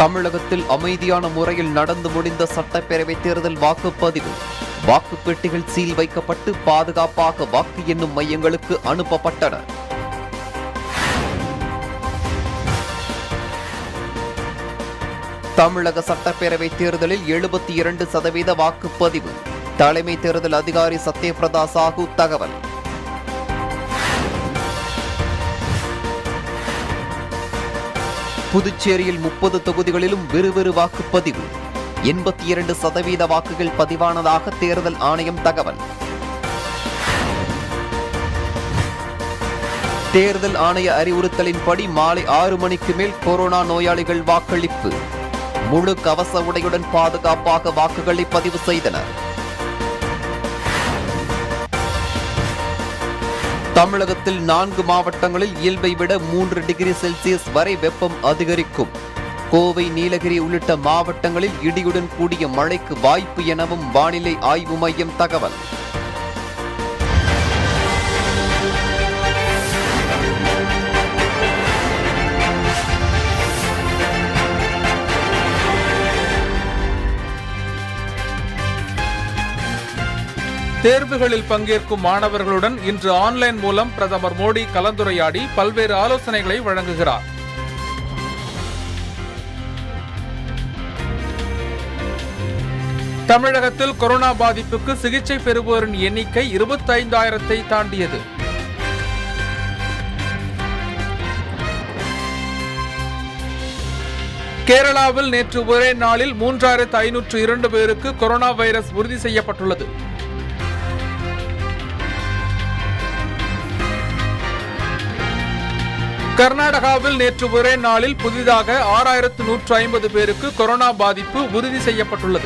தமிழகத்தில் அமைதியான முறையில் நடந்து முடிந்த சட்டப்பேரவை தேர்தல் வாக்குப்பதிவு. வாக்குப்பெட்டிகள் சீல் வைக்கப்பட்டு பாதுகாப்பாக வாக்கு எண்ணும் மையங்களுக்கு அனுப்பப்பட்டன. தமிழக சட்டப்பேரவை தேர்தலில் 72% வாக்குப்பதிவு. தலைமை தேர்தல் அதிகாரி சத்யபிரதா சாஹூ தகவல். புதுச்சேரியில் 30 தொகுதிகளிலும் விறுவிறு வாக்குப்பதிவு. 82% வாக்குகள் பதிவானதாக தேர்தல் ஆணையம் தகவல். தேர்தல் ஆணைய அறிவுறுத்தலின்படி மாலை 6 மணிக்கு மேல் கொரோனா நோயாளிகள் வாக்களிப்பு. முழு கவச உடையுடன் பாதுகாப்பாக வாக்குகளை பதிவு செய்தனர். தமிழகத்தில் 4 மாவட்டங்களில் இயல்பை விட 3 டிகிரி செல்சியஸ் வரை வெப்பம் அதிகரிக்கும். கோவை, நீலகிரி உள்ளிட்ட மாவட்டங்களில் இடியுடன் கூடிய மழைக்கு வாய்ப்பு எனவும் வானிலை ஆய்வு மையம் தகவல். தேர்வுகளில் பங்கேற்கும் மாணவர்களுடன் இன்று ஆன்லைன் மூலம் பிரதமர் மோடி கலந்துரையாடி பல்வேறு ஆலோசனைகளை வழங்குகிறார். தமிழகத்தில் கொரோனா பாதிப்புக்கு சிகிச்சை பெறுவோரின் எண்ணிக்கை 25,000-ஐ தாண்டியது. கேரளாவில் நேற்று ஒரே நாளில் 3,502 பேருக்கு கொரோனா வைரஸ் உறுதி செய்யப்பட்டுள்ளது. கர்நாடகாவில் நேற்று ஒரே நாளில் புதிதாக 6,150 பேருக்கு கொரோனா பாதிப்பு உறுதி செய்யப்பட்டுள்ளது.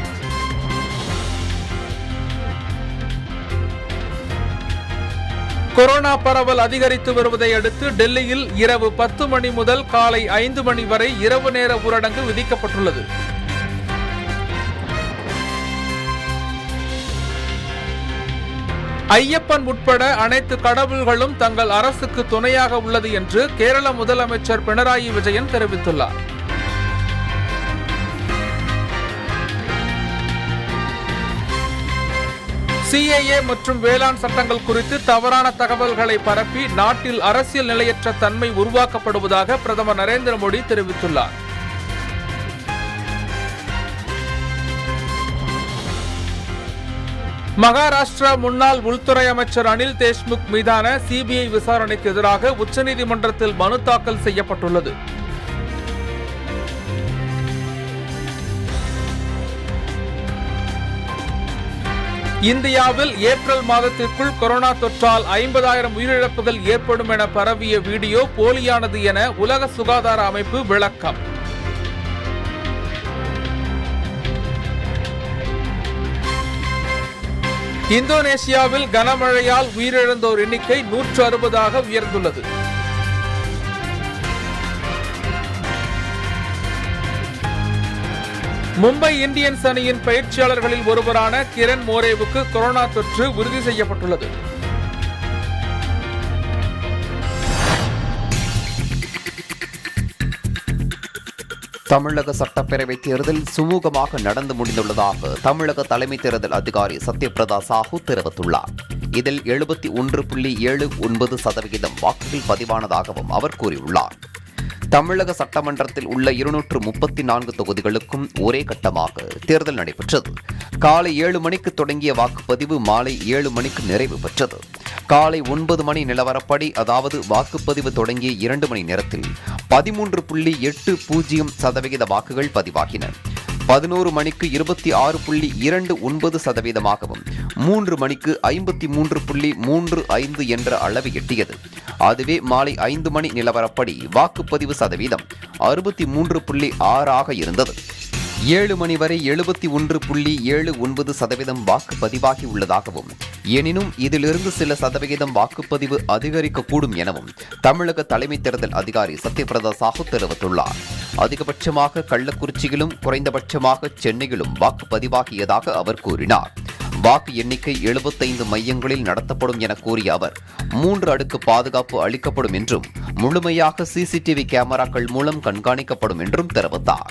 கொரோனா பரவல் அதிகரித்து வருவதை அடுத்து டெல்லியில் இரவு 10 மணி முதல் காலை 5 மணி வரை இரவு நேர ஊரடங்கு விதிக்கப்பட்டுள்ளது. ஐயப்பன் உட்பட அனைத்து கடவுள்களும் தங்கள் அரசுக்கு துணையாக உள்ளது என்று கேரள முதலமைச்சர் பினராயி விஜயன் தெரிவித்துள்ளார். CAA மற்றும் வேளாண் சட்டங்கள் குறித்து தவறான தகவல்களை பரப்பி நாட்டில் அரசியல் நிலையற்ற தன்மை உருவாக்கப்படுவதாக பிரதமர் நரேந்திர மோடி தெரிவித்துள்ளார். மகாராஷ்டிரா முன்னாள் உள்துறை அமைச்சர் அனில் தேஷ்முக் மீதான CBI விசாரணைக்கு எதிராக உச்சநீதிமன்றத்தில் மனு தாக்கல் செய்யப்பட்டுள்ளது. இந்தியாவில் ஏப்ரல் மாதத்திற்குள் கொரோனா தொற்றால் 50,000 உயிரிழப்புகள் ஏற்படும் என பரவிய வீடியோ போலியானது என உலக சுகாதார அமைப்பு விளக்கம். இந்தோனேசியாவில் கனமழையால் உயிரிழந்தோர் எண்ணிக்கை 160ஆக உயர்ந்துள்ளது. மும்பை இந்தியன்ஸ் அணியின் பயிற்சியாளர்களில் ஒருவரான கிரண் மோரேவுக்கு கொரோனா தொற்று உறுதி செய்யப்பட்டுள்ளது. தமிழக சட்டப்பேரவை தேர்தல் சுமூகமாக நடந்து முடிந்துள்ளதாக தமிழக தலைமை தேர்தல் அதிகாரி சத்யபிரதா சாஹூ தெரிவித்துள்ளார். இதில் 71.79% வாக்குகள் பதிவானதாகவும் அவர் கூறியுள்ளார். தமிழக சட்டமன்றத்தில் உள்ள 234 தொகுதிகளுக்கும் ஒரே கட்டமாக தேர்தல் நடைபெற்றது. காலை 7 மணிக்கு தொடங்கிய வாக்குப்பதிவு மாலை 7 மணிக்கு நிறைவு பெற்றது. காலை 9 மணி நிலவரப்படி, அதாவது வாக்குப்பதிவு தொடங்கிய 2 மணி நேரத்தில் 13.80% வாக்குகள் பதிவாகின. 11 மணிக்கு 26.29%ஆகவும் 3 மணிக்கு 53.35 என்ற அளவை எட்டியது. அதுவே மாலை 5 மணி நிலவரப்படி வாக்குப்பதிவு சதவீதம் 63.6 இருந்தது. 7 மணி வரை 71.79% வாக்கு பதிவாகியுள்ளதாகவும், எனினும் இதிலிருந்து சில சதவிகிதம் வாக்குப்பதிவு அதிகரிக்கக்கூடும் எனவும் தமிழக தலைமை தேர்தல் அதிகாரி சத்யபிரதா சாஹூ தெரிவித்துள்ளார். அதிகபட்சமாக கள்ளக்குறிச்சியிலும் குறைந்தபட்சமாக சென்னையிலும் வாக்கு பதிவாகியதாக அவர் கூறினார். வாக்கு எண்ணிக்கை 75 மையங்களில் நடத்தப்படும் என கூறிய அவர் 3 அடுக்கு பாதுகாப்பு அளிக்கப்படும் என்றும் முழுமையாக சிசிடிவி கேமராக்கள் மூலம் கண்காணிக்கப்படும் என்றும் தெரிவித்தார்.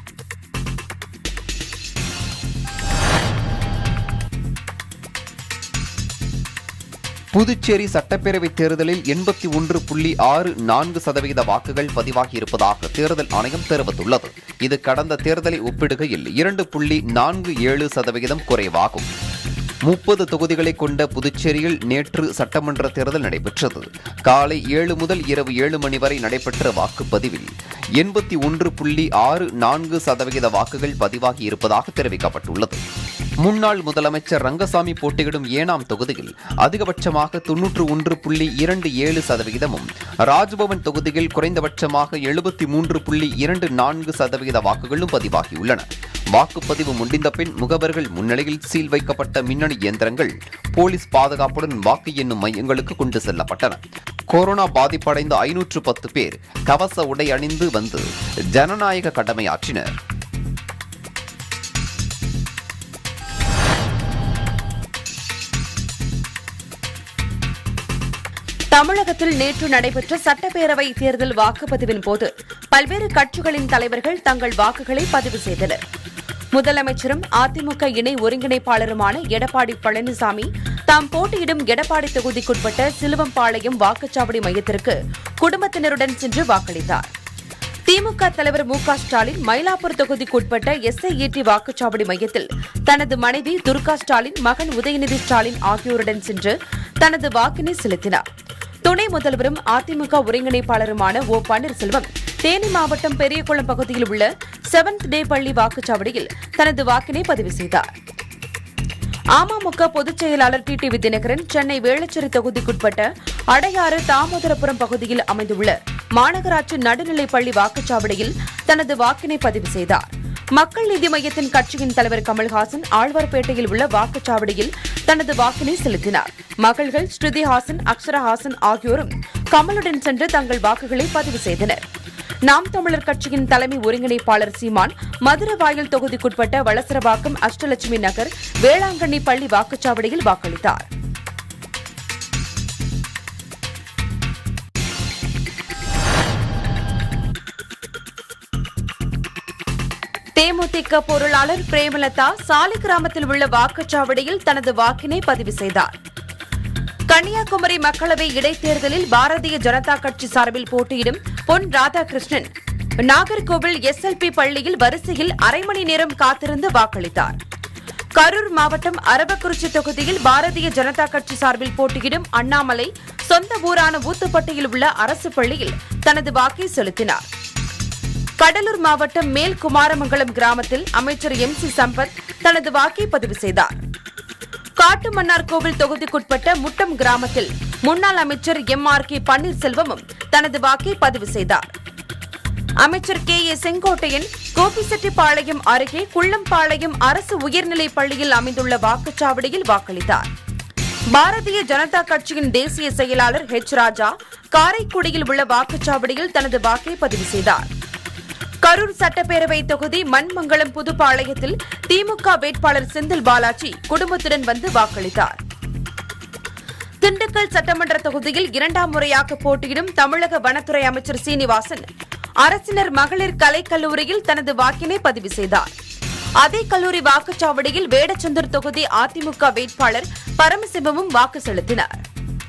புதுச்சேரி சட்டப்பேரவைத் தேர்தலில் 81.64% வாக்குகள் பதிவாகியிருப்பதாக தேர்தல் ஆணையம் தெரிவித்துள்ளது. இது கடந்த தேர்தலை ஒப்பிடுகையில் 2.47% குறைவாகும். 30 தொகுதிகளை கொண்ட புதுச்சேரியில் நேற்று சட்டமன்ற தேர்தல் நடைபெற்றது. காலை 7 முதல் இரவு 7 மணி வரை நடைபெற்ற வாக்குப்பதிவில் 81.64% வாக்குகள் பதிவாகி இருப்பதாக தெரிவிக்கப்பட்டுள்ளது. முன்னாள் முதலமைச்சர் ரங்கசாமி போட்டியிடும் ஏனாம் தொகுதியில் அதிகபட்சமாக 91.27%, ராஜ்பவன் தொகுதியில் குறைந்தபட்சமாக 73.24% வாக்குகளும் பதிவாகியுள்ளன. வாக்குப்பதிவு முடிந்த பின் முகவர்கள் முன்னிலையில் சீல் வைக்கப்பட்ட மின்னணு இயந்திரங்கள் போலீஸ் பாதுகாப்புடன் வாக்கு எண்ணும் மையங்களுக்கு கொண்டு செல்லப்பட்டன. கொரோனா பாதிப்படைந்த 510 பேர் கவச உடை அணிந்து வந்து ஜனநாயக கடமையாற்றினர். தமிழகத்தில் நேற்று நடைபெற்ற சட்டப்பேரவை தேர்தல் வாக்குப்பதிவின் போது பல்வேறு கட்சிகளின் தலைவர்கள் தங்கள் வாக்குகளை பதிவு செய்தனர். முதலமைச்சரும் அதிமுக இணை ஒருங்கிணைப்பாளருமான எடப்பாடி பழனிசாமி தாம் போட்டியிடும் எடப்பாடி தொகுதிக்குட்பட்ட சிலுவம்பாளையம் வாக்குச்சாவடி மையத்திற்கு குடும்பத்தினருடன் சென்று வாக்களித்தார். திமுக தலைவர் மு.க. ஸ்டாலின் மயிலாப்பூர் தொகுதிக்குட்பட்ட SIET வாக்குச்சாவடி மையத்தில் தனது மனைவி துர்கா ஸ்டாலின், மகன் உதயநிதி ஸ்டாலின் ஆகியோருடன் சென்று தனது வாக்கினை செலுத்தினார். துணை முதல்வரும் அதிமுக ஒருங்கிணைப்பாளருமான ஓ. பன்னீர்செல்வம் தேனி மாவட்டம் பெரியகுளம் பகுதியில் உள்ள 7th டே பள்ளி வாக்குச்சாவடியில் தனது வாக்கினை பதிவு செய்தார். அமமுக பொதுச் செயலாளர் டிடிவி தினகரன் சென்னை வேளச்சேரி தொகுதிக்குட்பட்ட அடையாறு தாமோதரபுரம் பகுதியில் அமைந்துள்ள மாநகராட்சி நடுநிலைப் பள்ளி வாக்குச்சாவடியில் தனது வாக்கினை பதிவு செய்தார். மக்கள் நீதி மய்யத்தின் கட்சியின் தலைவர் கமல்ஹாசன் ஆழ்வார்பேட்டையில் உள்ள வாக்குச்சாவடியில் தனது வாக்கினை செலுத்தினார். மகள்கள் ஸ்ருதிஹாசன், அக்ஷரஹாசன் ஆகியோரும் கமலுடன் சென்று தங்கள் வாக்குகளை பதிவு செய்தனர். நாம் தமிழர் கட்சியின் தலைமை ஒருங்கிணைப்பாளர் சீமான் மதுரவாயல் தொகுதிக்குட்பட்ட வளசரவாக்கம், அஷ்டலட்சுமி நகர், வேளாங்கண்ணி பள்ளி வாக்குச்சாவடியில் வாக்களித்தார். தேமுதிக பொருளாளர் பிரேமலதா சாலிகிராமத்தில் உள்ள வாக்குச்சாவடியில் தனது வாக்கினை பதிவு செய்தார். கன்னியாகுமரி மக்களவை இடைத்தேர்தலில் பாரதிய ஜனதா கட்சி சார்பில் போட்டியிடும் பொன் ராதாகிருஷ்ணன் நாகர்கோவில் SLP பள்ளியில் வரிசையில் அரை மணி நேரம் காத்திருந்து வாக்களித்தார். கரூர் மாவட்டம் அரவக்குறிச்சி தொகுதியில் பாரதிய ஜனதா கட்சி சார்பில் போட்டியிடும் அண்ணாமலை சொந்த ஊரான ஊத்துப்பட்டியில் உள்ள அரசு பள்ளியில் தனது வாக்கை செலுத்தினார். கடலூர் மாவட்டம் மேல் குமாரமங்கலம் கிராமத்தில் அமைச்சர் MC சம்பத் தனது வாக்கை பதிவு செய்தார். காட்டுமன்னார்கோவில் தொகுதிக்குட்பட்ட முட்டம் கிராமத்தில் முன்னாள் அமைச்சர் MRK பன்னீர்செல்வமும் தனது வாக்கை பதிவு செய்தார். அமைச்சர் KA செங்கோட்டையன் கோபிச்செட்டிப்பாளையம் அருகே குள்ளம்பாளையம் அரசு உயர்நிலைப் பள்ளியில் அமைந்துள்ள வாக்குச்சாவடியில் வாக்களித்தார். பாரதிய ஜனதா கட்சியின் தேசிய செயலாளர் H. ராஜா காரைக்குடியில் உள்ள வாக்குச்சாவடியில் தனது வாக்கை பதிவு செய்தார். கரூர் சட்டப்பேரவை தொகுதி மண்மங்கலம் புதுப்பாளையத்தில் திமுக வேட்பாளர் செந்தில் பாலாஜி குடும்பத்துடன் வந்து வாக்களித்தார். திண்டுக்கல் சட்டமன்ற தொகுதியில் 2ஆம் முறையாக போட்டியிடும் தமிழக வனத்துறை அமைச்சர் சீனிவாசன் அரசினர் மகளிர் கலைக்கல்லூரியில் தனது வாக்கினை பதிவு செய்தார். அதே கல்லூரி வாக்குச்சாவடியில் வேடச்சந்தூர் தொகுதி அதிமுக வேட்பாளர் பரமசிவமும் வாக்கு செலுத்தினார்.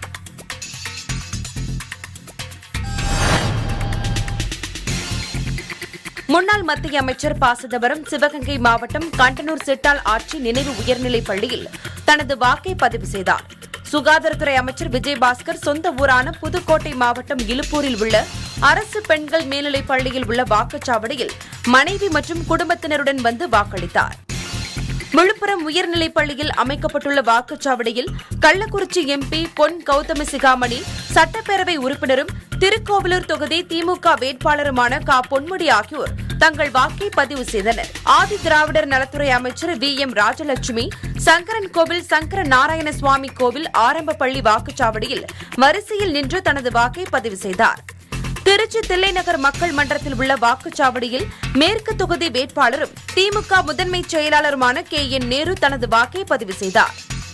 முன்னாள் மத்திய அமைச்சர் ப. சிதம்பரம் சிவகங்கை மாவட்டம் கண்டனூர் சிட்டால் ஆட்சி நினைவு உயர்நிலைப் பள்ளியில் தனது வாக்கை பதிவு செய்தார். சுகாதாரத்துறை அமைச்சர் விஜயபாஸ்கர் சொந்த ஊரான புதுக்கோட்டை மாவட்டம் இலுப்பூரில் உள்ள அரசு பெண்கள் மேல்நிலைப் பள்ளியில் உள்ள வாக்குச்சாவடியில் மனைவி மற்றும் குடும்பத்தினருடன் வந்து வாக்களித்தார். விழுப்புரம் உயர்நிலைப் பள்ளியில் அமைக்கப்பட்டுள்ள வாக்குச்சாவடியில் கள்ளக்குறிச்சி MP பொன் கௌதம சிகாமணி சட்டப்பேரவை உறுப்பினரும் திருக்கோவிலூர் தொகுதி திமுக வேட்பாளருமான க. பொன்முடி ஆகியோர் தங்கள் வாக்கை பதிவு செய்தனர். ஆதி திராவிடர் நலத்துறை அமைச்சர் VM ராஜலட்சுமி சங்கரன் கோவில் சங்கர நாராயண சுவாமி கோவில் ஆரம்ப பள்ளி வாக்குச்சாவடியில் வரிசையில் நின்று தனது வாக்கை பதிவு செய்தார். திருச்சி தில்லைநகர் மக்கள் மன்றத்தில் உள்ள வாக்குச்சாவடியில் மேற்கு தொகுதி வேட்பாளரும் திமுக முதன்மை செயலாளருமான KN நேரு தனது வாக்கை பதிவு செய்தார்.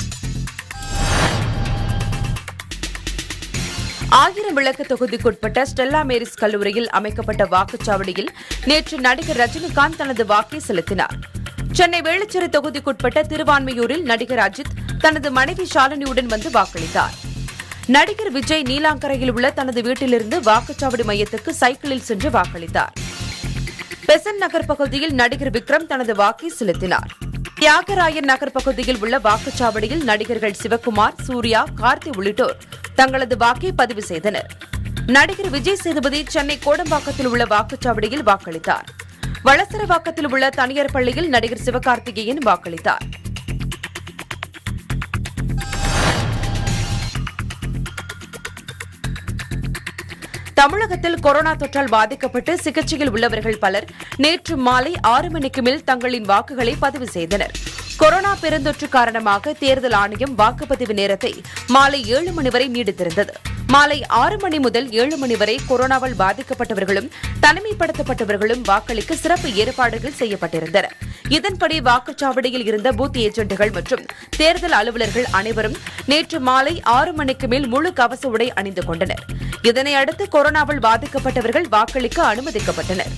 1000 விளக்கு தொகுதிக்குட்பட்ட ஸ்டெல்லா மேரிஸ் கல்லூரியில் அமைக்கப்பட்ட வாக்குச்சாவடியில் நேற்று நடிகர் ரஜினிகாந்த் தனது வாக்கை செலுத்தினார். சென்னை வேளச்சேரி தொகுதிக்குட்பட்ட திருவான்மையூரில் நடிகர் அஜித் தனது மனைவி ஷாலினியுடன் வந்து வாக்களித்தார். நடிகர் விஜய் நீலாங்கரையில் உள்ள தனது வீட்டிலிருந்து வாக்குச்சாவடி மையத்துக்கு சைக்கிளில் சென்று வாக்களித்தார். பெசன்ட் நகர் பகுதியில் நடிகர் விக்ரம் தனது வாக்கை செலுத்தினார். தியாகராயன் நகர் பகுதியில் உள்ள வாக்குச்சாவடியில் நடிகர்கள் சிவக்குமார், சூர்யா, கார்த்தி உள்ளிட்டோர் தங்களது வாக்கை பதிவு செய்தனர். நடிகர் விஜய் சேதுபதி சென்னை கோடம்பாக்கத்தில் உள்ள வாக்குச்சாவடியில் வாக்களித்தார். வளசரவாக்கத்தில் உள்ள தனியார் பள்ளியில் நடிகர் சிவகார்த்திகேயன் வாக்களித்தார். தமிழகத்தில் கொரோனா தொற்றால் பாதிக்கப்பட்டு சிகிச்சையில் உள்ளவர்கள் பலர் நேற்று மாலை 6 மணிக்கு மேல் தங்களின் வாக்குகளை பதிவு செய்தனர். கொரோனா பெருந்தொற்று காரணமாக தேர்தல் ஆணையம் வாக்குப்பதிவு நேரத்தை மாலை 7 மணி வரை நீடித்திருந்தது. மாலை 6 மணி முதல் 7 மணி வரை கொரோனாவால் பாதிக்கப்பட்டவர்களும் தனிமைப்படுத்தப்பட்டவர்களும் வாக்களிக்க சிறப்பு ஏற்பாடுகள் செய்யப்பட்டிருந்தன. இதன்படி வாக்குச்சாவடியில் இருந்த பூத் ஏஜென்ட்டுகள் மற்றும் தேர்தல் அலுவலர்கள் அனைவரும் நேற்று மாலை 6 மணிக்கு மேல் முழு கவச உடை அணிந்து கொண்டனர். இதனையடுத்து கொரோனாவால் பாதிக்கப்பட்டவர்கள் வாக்களிக்க அனுமதிக்கப்பட்டனர்.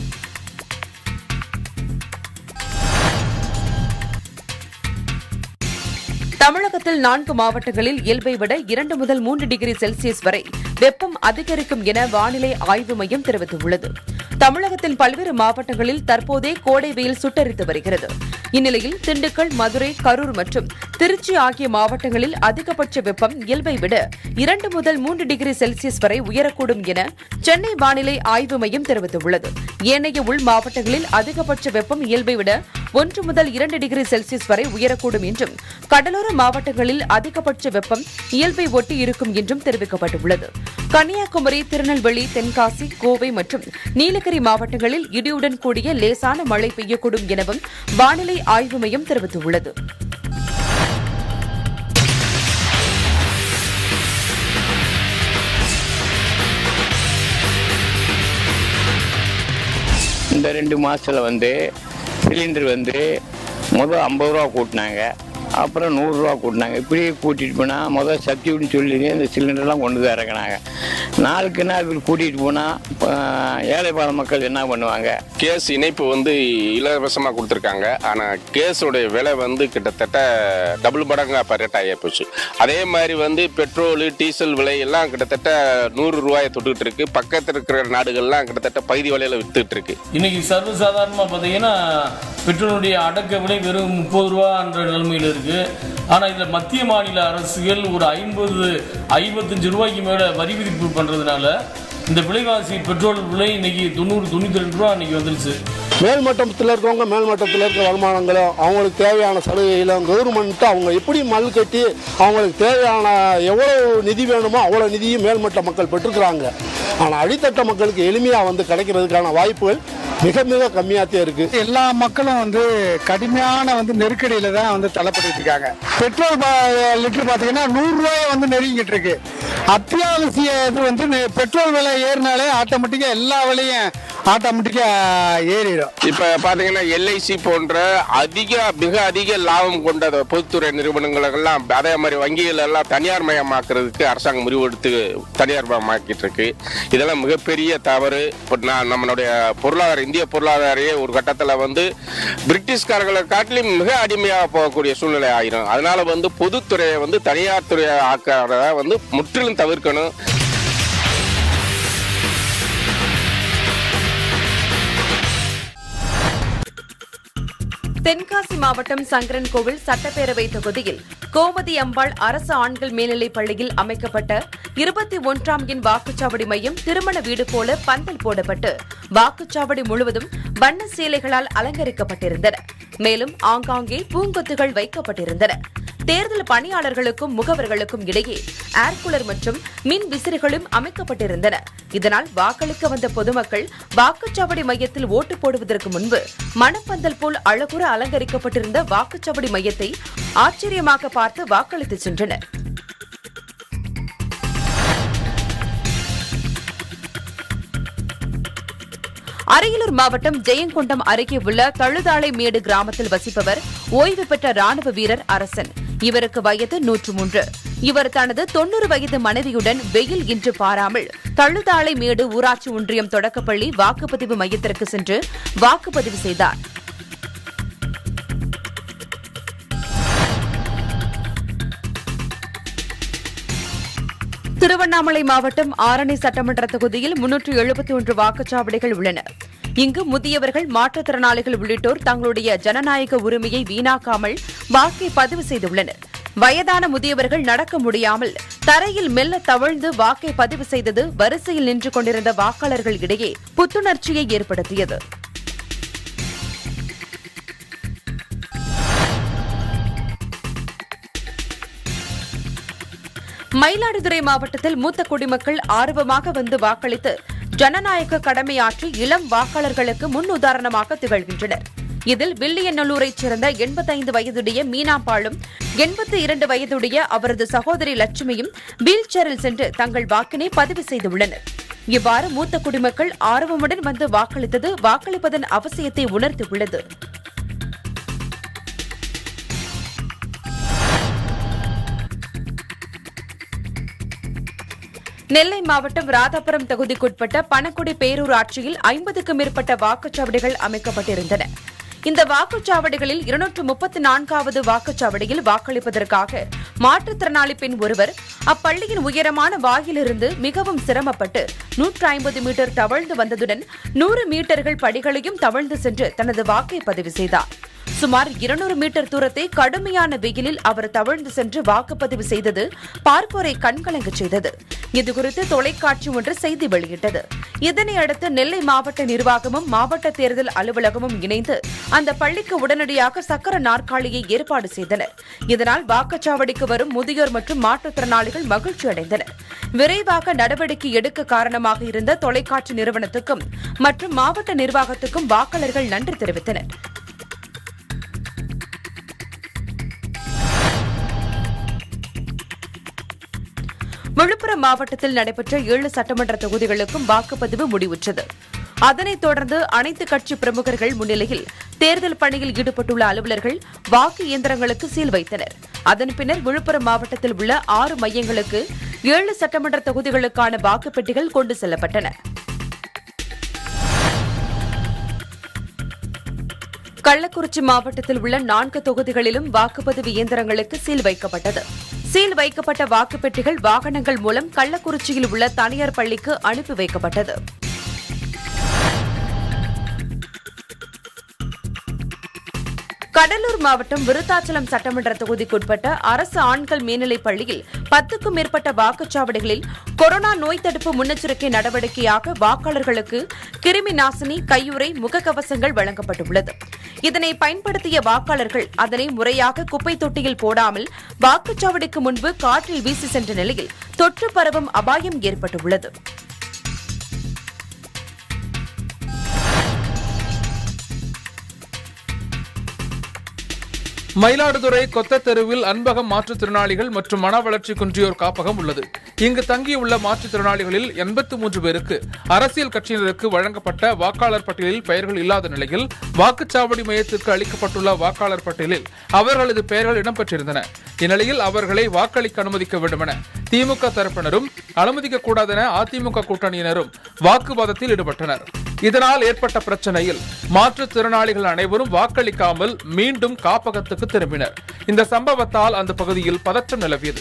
தமிழகத்தில் 4 மாவட்டங்களில் இயல்பை விட 2 முதல் 3 டிகிரி செல்சியஸ் வரை வெப்பம் அதிகரிக்கும் என வானிலை ஆய்வு மையம் தெரிவித்துள்ளது. தமிழகத்தின் பல்வேறு மாவட்டங்களில் தற்போதே கோடை வெயில் சுட்டெரித்து வருகிறது. இந்நிலையில் திண்டுக்கல், மதுரை, கரூர் மற்றும் திருச்சி ஆகிய மாவட்டங்களில் அதிகபட்ச வெப்பம் இயல்பை விட 2 முதல் 3 டிகிரி செல்சியஸ் வரை உயரக்கூடும் என சென்னை வானிலை ஆய்வு மையம் தெரிவித்துள்ளது. ஏனைய உள் மாவட்டங்களில் அதிகபட்ச வெப்பம் இயல்பை விட 1 முதல் 2 டிகிரி செல்சியஸ் வரை உயரக்கூடும் என்றும் கடலோர மாவட்டங்களில் அதிகபட்ச வெப்பம் இயல்பை ஒட்டி இருக்கும் என்றும் தெரிவிக்கப்பட்டுள்ளது. கன்னியாகுமரி, திருநெல்வேலி, தென்காசி, கோவை மற்றும் நீலகிரி மாவட்டங்களில் இடியுடன் கூடிய லேசான மழை பெய்யக்கூடும் எனவும் வானிலை ஆய்வு மையம் தெரிவித்துள்ளது. இந்த 2 மாதத்தில் சிலிண்டர் முதல் 50 ரூபா கூட்டினாங்க, அப்புறம் 100 ரூபா கூட்டினாங்க. இப்படியே கூட்டிகிட்டு போனால் முதல் சப்சிடின்னு சொல்லி இந்த சிலிண்டர்லாம் கொண்டு தான் இறக்குனாங்க. நாளுக்கு நாள் இப்படி கூட்டிகிட்டு போனால் ஏழைப்பாள மக்கள் என்ன பண்ணுவாங்க? கேஸ் இணைப்பு இலவசமாக கொடுத்துருக்காங்க. ஆனால் கேஸோடைய விலை கிட்டத்தட்ட டபுள் மடங்காக இப்போ ரேட் ஆகி போச்சு. அதே மாதிரி பெட்ரோலு, டீசல் விலை எல்லாம் கிட்டத்தட்ட 100 ரூபாயை தொட்டுக்கிட்டு இருக்கு. பக்கத்தில் இருக்கிற நாடுகள்லாம் கிட்டத்தட்ட பகுதி விலையில் வித்துக்கிட்டு இருக்கு. இன்னைக்கு சர்வசாதாரணமாக பார்த்தீங்கன்னா பெட்ரோலுடைய அடக்க விலை வெறும் 30 ரூபான்ற நிலைமையில் இருக்கு. ஆனால் இதில் மத்திய மாநில அரசுகள் ஒரு 50-55 ரூபாய்க்கு மேலே வரி விதிப்பு பண்ணுறதுனால இந்த விலைவாசி பெட்ரோல் விலை இன்னைக்கு 90-92 ரூபா இன்னைக்கு வந்துருச்சு. மேல்மட்டத்தில் இருக்கவங்க மேல்மட்டத்தில் இருக்கிற வருமானங்களும் அவங்களுக்கு தேவையான சலுகைகளும் கவர்மெண்ட்டு அவங்க எப்படி மல் கட்டி அவங்களுக்கு தேவையான எவ்வளோ நிதி வேணுமோ அவ்வளோ நிதியும் மேல்மட்ட மக்கள் பெற்றுக்கிறாங்க. ஆனால் அடித்தட்ட மக்களுக்கு எளிமையாக கிடைக்கிறதுக்கான வாய்ப்புகள் மிக மிக கம்மியாகத்தே இருக்குது. எல்லா மக்களும் கடுமையான நெருக்கடியில் தான் தள்ளப்பட்டு இருக்காங்க. பெட்ரோல் லிட்டர் பார்த்தீங்கன்னா 100 ரூபாயை நெருங்கிட்டு இருக்கு. அத்தியாவசிய இது பெட்ரோல் விலை ஏறினாலே ஆட்டோமேட்டிக்காக எல்லா விலையும் ஆட்டோமேட்டிக்காக ஏறிடும். இப்போ பார்த்தீங்கன்னா LIC போன்ற மிக அதிக லாபம் கொண்ட பொதுத்துறை நிறுவனங்களெல்லாம் அதே மாதிரி வங்கிகள் எல்லாம் தனியார் மயமாக்குறதுக்கு அரசாங்கம் முடிவெடுத்து தனியார் மயமாக்கிட்டு இருக்கு. இதெல்லாம் மிகப்பெரிய தவறு. இப்போ நம்மளுடைய இந்திய பொருளாதாரையே ஒரு கட்டத்தில் பிரிட்டிஷ்காரர்களை காட்டிலும் மிக அடிமையாக போகக்கூடிய சூழ்நிலை ஆயிரும். அதனால பொதுத்துறையை தனியார் துறையை ஆக்கிறத முற்றிலும் தவிர்க்கணும். தென்காசி மாவட்டம் சங்கரன்கோவில் சட்டப்பேரவை தொகுதியில் கோமதி அம்பாள் அரசு ஆண்கள் மேல்நிலைப் பள்ளியில் அமைக்கப்பட்ட 21ஆம் எண் வாக்குச்சாவடி மையம் திருமண வீடு போல பந்தல் போடப்பட்டு வாக்குச்சாவடி முழுவதும் வண்ண சேலைகளால் அலங்கரிக்கப்பட்டிருந்தன. மேலும் ஆங்காங்கே பூங்கொத்துகள் வைக்கப்பட்டிருந்தன. தேர்தல் பணியாளர்களுக்கும் முகவர்களுக்கும் இடையே ஏர்கூலர் மற்றும் மின் விசிறிகளும் அமைக்கப்பட்டிருந்தன. இதனால் வாக்களிக்க வந்த பொதுமக்கள் வாக்குச்சாவடி மையத்தில் ஓட்டு போடுவதற்கு முன்பு மணப்பந்தல் போல் அழகுற அலங்கரிக்கப்பட்டிருந்த வாக்குச்சாவடி மையத்தை ஆச்சரியமாக பார்த்து வாக்களித்து சென்றனர். அரியலூர் மாவட்டம் ஜெயங்கொண்டம் அருகே உள்ள தழுதாளை மேடு கிராமத்தில் வசிப்பவர் ஓய்வு பெற்ற ராணுவ வீரர் அரசன். இவருக்கு வயது 103. இவர் தனது 90 வயது மனைவியுடன் வெயில் இன்று பாராமல் தழுதாளை மேடு ஊராட்சி ஒன்றியம் தொடக்கப்பள்ளி வாக்குப்பதிவு மையத்திற்கு சென்று வாக்குப்பதிவு செய்தார். திருவண்ணாமலை மாவட்டம் ஆரணி சட்டமன்ற தொகுதியில் 371 வாக்குச்சாவடிகள் உள்ளன. இங்கு முதியவர்கள், மாற்றுத்திறனாளிகள் உள்ளிட்டோர் தங்களுடைய ஜனநாயக உரிமையை வீணாக்காமல் வாக்கை பதிவு செய்துள்ளனர். வயதான முதியவர்கள் நடக்க முடியாமல் தரையில் மெல்ல தவழ்ந்து வாக்கை பதிவு செய்தது வரிசையில் நின்று கொண்டிருந்த வாக்காளர்கள் இடையே புத்துணர்ச்சியை ஏற்படுத்தியது. மயிலாடுதுறை மாவட்டத்தில் மூத்த குடிமக்கள் ஆர்வமாக வந்து வாக்களித்து ஜனநாயக கடமையாற்றி இளம் வாக்காளர்களுக்கு முன் உதாரணமாக திகழ்கின்றனர். இதில் வில்லியநல்லூரைச் சேர்ந்த 85 வயதுடைய மீனாம்பாளும் 82 வயதுடைய அவரது சகோதரி லட்சுமியும் வீல் சேரில் சென்று தங்கள் வாக்கினை பதிவு செய்துள்ளனர். இவ்வாறு மூத்த குடிமக்கள் ஆர்வமுடன் வந்து வாக்களித்தது வாக்களிப்பதன் அவசியத்தை உணர்த்தியுள்ளது. நெல்லை மாவட்டம் ராதாபுரம் தொகுதிக்குட்பட்ட பணக்குடி பேரூராட்சியில் 50க்கும் மேற்பட்ட வாக்குச்சாவடிகள் அமைக்கப்பட்டிருந்தன. இந்த வாக்குச்சாவடிகளில் 234வது வாக்குச்சாவடியில் வாக்களிப்பதற்காக மாற்றுத்திறனாளி பெண் ஒருவர் அப்பள்ளியின் உயரமான வாயிலிருந்து மிகவும் சிரமப்பட்டு 150 மீட்டர் தவழ்ந்து வந்ததுடன் 100 மீட்டர்கள் படிகளையும் தவழ்ந்து சென்று தனது வாக்கை பதிவு செய்தார். சுமார் 200 மீட்டர் தூரத்தை கடுமையான வெயிலில் அவர் தவழ்ந்து சென்று வாக்குப்பதிவு செய்தது பார்ப்போரை கண்கலங்கச் செய்தது. இதுகுறித்து தொலைக்காட்சி ஒன்று செய்தி வெளியிட்டது. இதனையடுத்து நெல்லை மாவட்ட நிர்வாகமும் மாவட்ட தேர்தல் அலுவலகமும் இணைந்து அந்த பள்ளிக்கு உடனடியாக சக்கர நாற்காலியை ஏற்பாடு செய்தனர். இதனால் வாக்குச்சாவடிக்கு வரும் முதியோர் மற்றும் மாற்றுத்திறனாளிகள் மகிழ்ச்சி அடைந்தனர். விரைவாக நடவடிக்கை எடுக்க காரணமாக இருந்த தொலைக்காட்சி நிறுவனத்துக்கும் மற்றும் மாவட்ட நிர்வாகத்துக்கும் வாக்காளர்கள் நன்றி தெரிவித்தனர். விழுப்புரம் மாவட்டத்தில் நடைபெற்ற 7 சட்டமன்ற தொகுதிகளுக்கும் வாக்குப்பதிவு முடிவுற்றது. அதனைத் தொடர்ந்து அனைத்து கட்சி பிரமுகர்கள் முன்னிலையில் தேர்தல் பணியில் ஈடுபட்டுள்ள அலுவலர்கள் வாக்கு இயந்திரங்களுக்கு சீல் வைத்தனர். அதன் பின்னர் விழுப்புரம் மாவட்டத்தில் உள்ள 6 மையங்களுக்கு 7 சட்டமன்ற தொகுதிகளுக்கான வாக்குப்பெட்டிகள் கொண்டு செல்லப்பட்டன. கள்ளக்குறிச்சி மாவட்டத்தில் உள்ள 4 தொகுதிகளிலும் வாக்குப்பதிவு இயந்திரங்களுக்கு சீல் வைக்கப்பட்டது. சீல் வைக்கப்பட்ட வாக்குப்பெட்டிகள் வாகனங்கள் மூலம் கள்ளக்குறிச்சியில் உள்ள தனியார் பள்ளிக்கு அனுப்பி வைக்கப்பட்டது. கடலூர் மாவட்டம் விருத்தாச்சலம் சட்டமன்ற தொகுதிக்குட்பட்ட அரசு ஆண்கள் மேல்நிலைப் பள்ளியில் 10க்கும் மேற்பட்ட வாக்குச்சாவடிகளில் கொரோனா நோய் தடுப்பு முன்னெச்சரிக்கை நடவடிக்கையாக வாக்காளர்களுக்கு கிருமி நாசினி, கையுறை, முகக்கவசங்கள் வழங்கப்பட்டுள்ளது. இதனை பயன்படுத்திய வாக்காளர்கள் அதனை முறையாக குப்பை தொட்டியில் போடாமல் வாக்குச்சாவடிக்கு முன்பு காற்றில் வீசி சென்ற நிலையில் தொற்று பரவும் அபாயம் ஏற்பட்டுள்ளது. மயிலாடுதுறை கொத்த தெருவில் அன்பகம் மாற்றுத்திறனாளிகள் மற்றும் மன வளர்ச்சி குன்றியோர் காப்பகம் உள்ளது. இங்கு தங்கியுள்ள மாற்றுத்திறனாளிகளில் 83 பேருக்கு அரசியல் கட்சியினருக்கு வழங்கப்பட்ட வாக்காளர் பட்டியலில் பெயர்கள் இல்லாத நிலையில் வாக்குச்சாவடி மையத்திற்கு அளிக்கப்பட்டுள்ள வாக்காளர் பட்டியலில் அவர்களது பெயர்கள் இடம்பெற்றிருந்தன. இந்நிலையில் அவர்களை வாக்களிக்க அனுமதிக்க வேண்டும் என திமுக தரப்பினரும் அனுமதிக்கக்கூடாது என அதிமுக கூட்டணியினரும் வாக்குவாதத்தில் ஈடுபட்டனர். இதனால் ஏற்பட்ட பிரச்சனையில் மாற்றுத்திறனாளிகள் அனைவரும் வாக்களிக்காமல் மீண்டும் காப்பகத்துக்கு திரும்பினர். இந்த சம்பவத்தால் அந்த பகுதியில் பதற்றம் நிலவியது.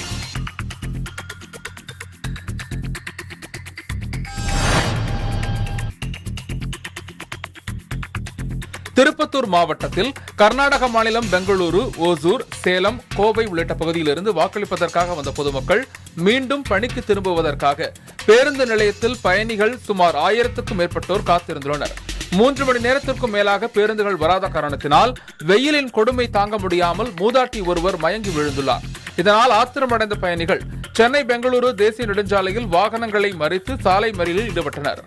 திருப்பத்தூர் மாவட்டத்தில் கர்நாடக மாநிலம் பெங்களூரு, ஓசூர், சேலம், கோவை உள்ளிட்ட பகுதியிலிருந்து வாக்களிப்பதற்காக வந்த பொதுமக்கள் மீண்டும் பணிக்கு திரும்புவதற்காக பேருந்து நிலையத்தில் பயணிகள் சுமார் 1000க்கும் மேற்பட்டோர் காத்திருந்துள்ளனர். 3 மணி நேரத்திற்கும் மேலாக பேருந்துகள் வராத காரணத்தினால் வெயிலின் கொடுமை தாங்க முடியாமல் மூதாட்டி ஒருவர் மயங்கி விழுந்துள்ளார். இதனால் ஆத்திரமடைந்த பயணிகள் சென்னை பெங்களூரு தேசிய நெடுஞ்சாலையில் வாகனங்களை மறித்து சாலை மறியலில் ஈடுபட்டனர்.